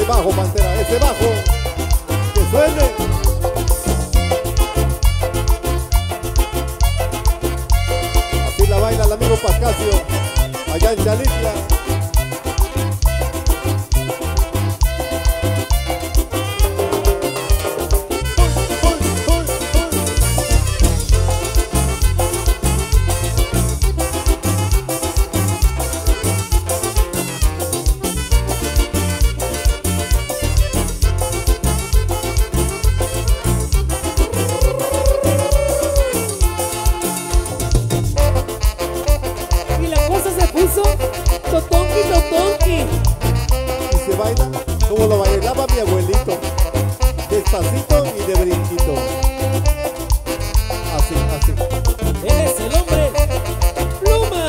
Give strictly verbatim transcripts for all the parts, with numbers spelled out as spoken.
Ese bajo, Pantera, ese bajo. Que suene. Así la baila el amigo Pascasio, allá en Xalitla. Totonqui, totonqui. Y se baila como lo bailaba mi abuelito, despacito y de brinquito. Así, así. Él es el hombre Pluma.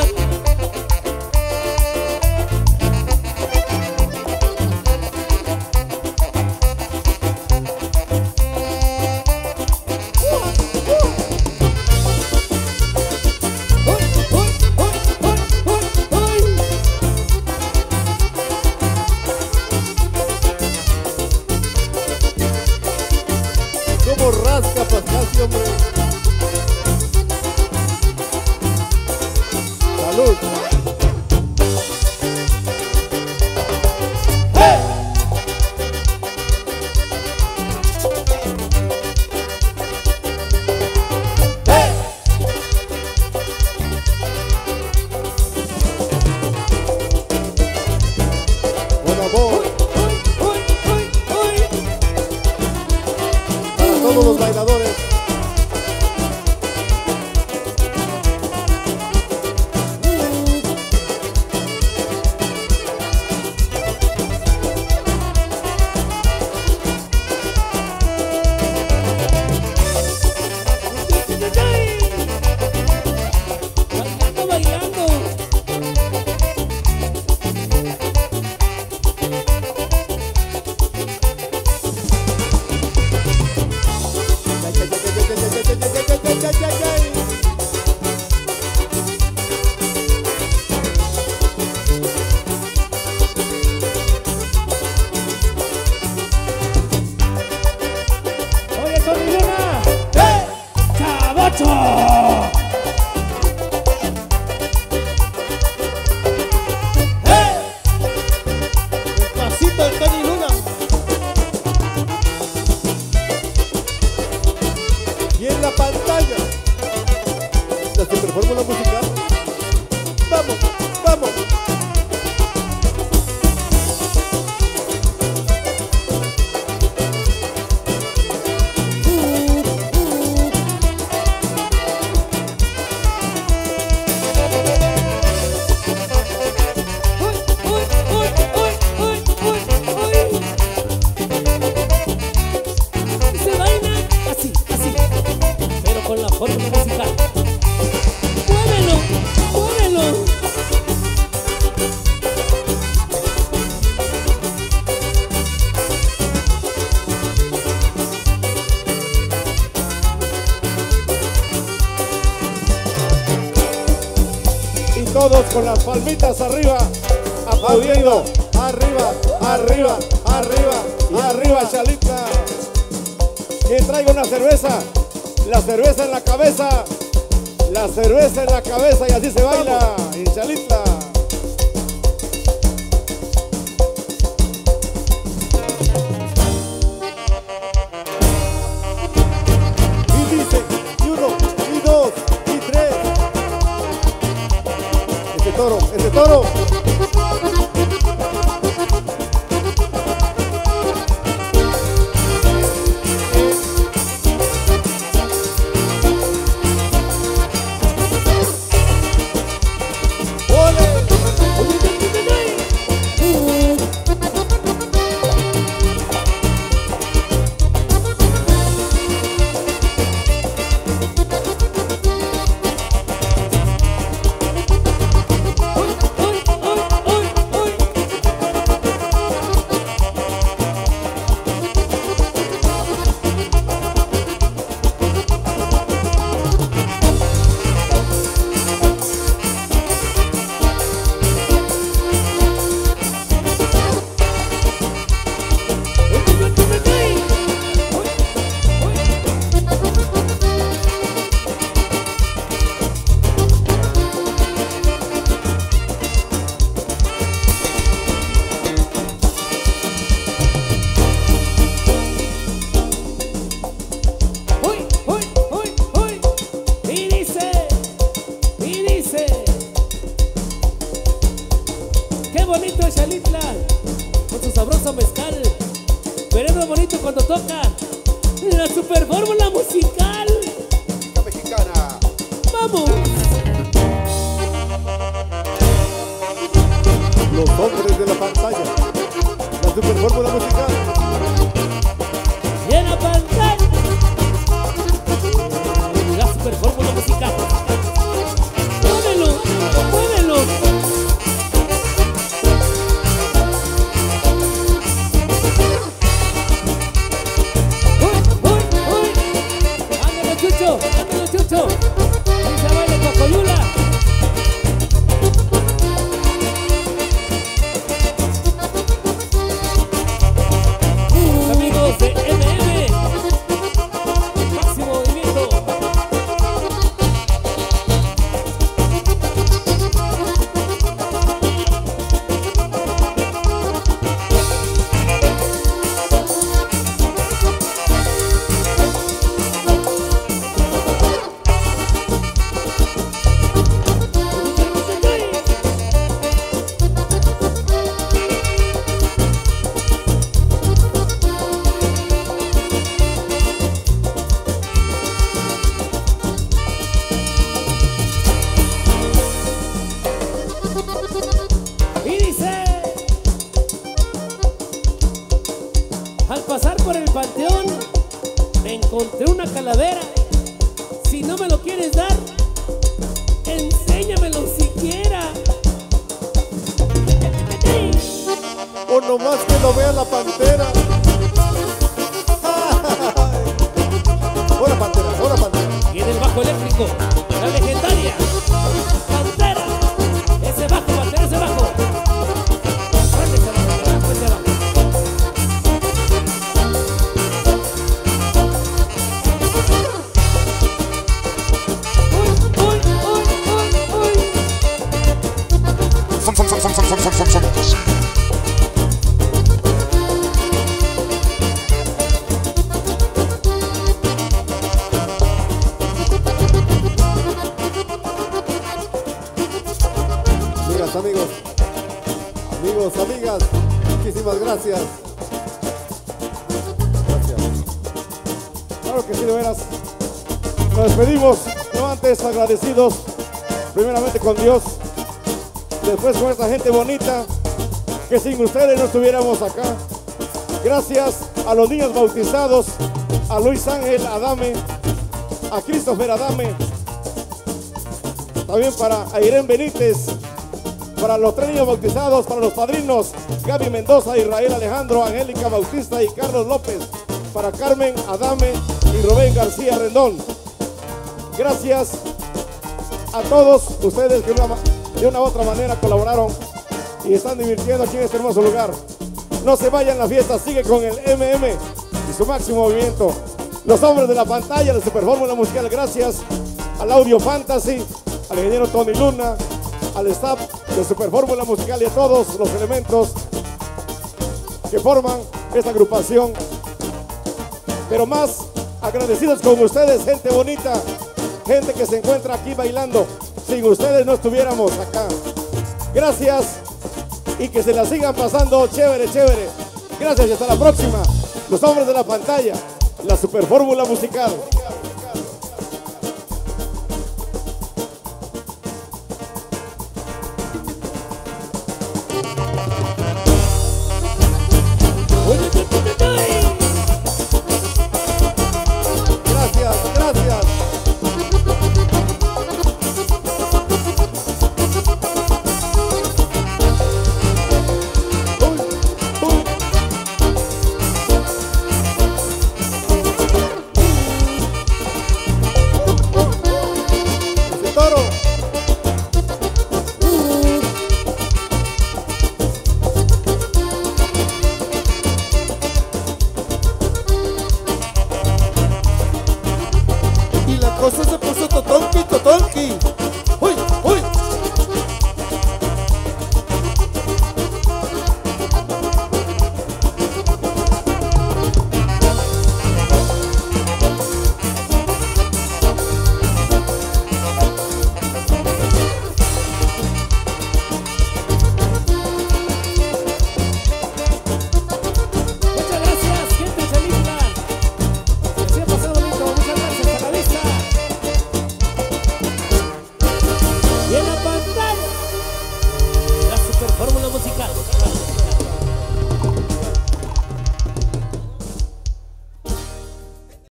Como rasca Pascasio, hombre. Salud. ¡Hey! ¡Hey! Buen amor. Todos los bailadores. Bailando, bailando. Oye, Tony Luna. ¡Eh! ¡Chavocho! ¡Eh! El pasito de Tony Luna. Y en la pantalla, la Superfórmula musical. Vamos, vamos. Se baila así, así, pero con la forma musical. ¡Muévelo! ¡Muévelo! Y todos con las palmitas arriba, aplaudiendo. Arriba, arriba, arriba y arriba, Xalitla. Y traigo una cerveza, la cerveza en la cabeza, la cerveza en la cabeza y así se baila en Xalitla. Y dice, y uno, y dos, y tres. Ese toro, ese toro. ¡Ole! sabroso mezcal. Pero es bonito cuando toca la super fórmula musical. La mexicana. ¡Vamos! Los hombres de la pantalla. La super fórmula musical. Y en la pantalla la super fórmula musical. ¡Muévelo! ¡Muévelo! ¡Uy! ¡Uy! ¡Uy! ¡Ándale, Chucho! ¡Ándale, Chucho! ¡Y se baila Cocoyula! Amigos de M M, máximo movimiento. Y dice: al pasar por el panteón me encontré una calavera. Si no me lo quieres dar, enséñamelo siquiera. O nomás que lo vea la pantera. Hola pantera, hola pantera. Y en el bajo eléctrico, la legendaria Pantera. Ese bajo, Pantera, ese bajo. Suéltese, ese bajo, ese bajo. Uy, uy, uy, uy, uy. Fun, fun, fun, fun, fun, fun, fun, fun, fun. Amigas, amigos, amigos, amigas, muchísimas gracias. Gracias. Claro que sí, de veras. Nos despedimos, no antes agradecidos, primeramente con Dios, después con esta gente bonita, que sin ustedes no estuviéramos acá. Gracias a los niños bautizados, a Luis Ángel Adame, a Christopher Adame, también para Irene Benítez, para los tres niños bautizados, para los padrinos Gaby Mendoza, Israel Alejandro, Angélica Bautista y Carlos López, para Carmen Adame y Rubén García Rendón. Gracias a todos ustedes que una, de una u otra manera colaboraron y están divirtiendo aquí en este hermoso lugar. No se vayan, la fiesta sigue con el M M y su máximo movimiento. Los hombres de la pantalla de Super Fórmula Musical, gracias al Audio Fantasy, al ingeniero Tony Luna, al staff de Super Fórmula Musical y a todos los elementos que forman esta agrupación. Pero más agradecidos con ustedes, gente bonita, gente que se encuentra aquí bailando. Sin ustedes no estuviéramos acá. Gracias y que se la sigan pasando chévere, chévere. Gracias y hasta la próxima. Los hombres de la pantalla, la Super Fórmula Musical.